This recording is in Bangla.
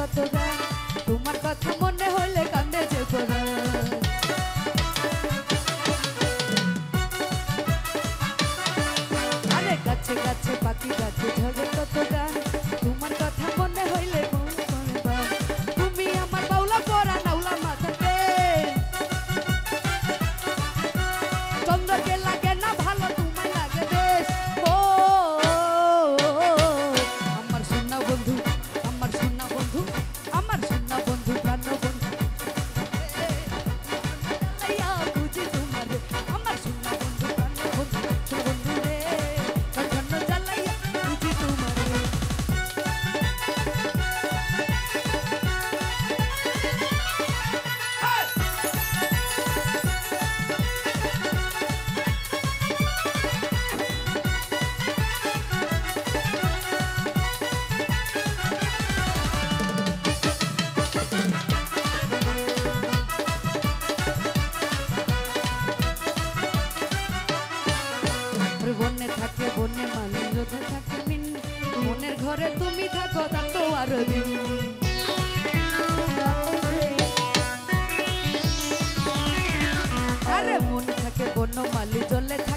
কত গান তোমার কথা মনে হলে কান্দে যে পরাণ আরে গাছে গাছে পাখি গাছে ঝরে কত গান তোমার কথা মনে হইলে মন করবা তুমি আমার বাউলা পরা নাউলা মাথাতে চন্দ্রকে লাগে না ভালো তোমায় লাগে বেশ ও আমার সোনা বন্ধু আমার সোনা বন্ধু আমার সোনা বন্ধু প্রাণ বন্ধু বুঝি তোমার আমার সোনা বন্ধু প্রাণ বন্ধু বন্ধু রে কখনো জ্বালাইয়া বুঝি তোমার বনে থাকে বনে মানে যোধে থাকে মিন মনের ঘরে তুমি থাকো তার তো আরো দিন আরে মনে থাকে বন্য মালি জলে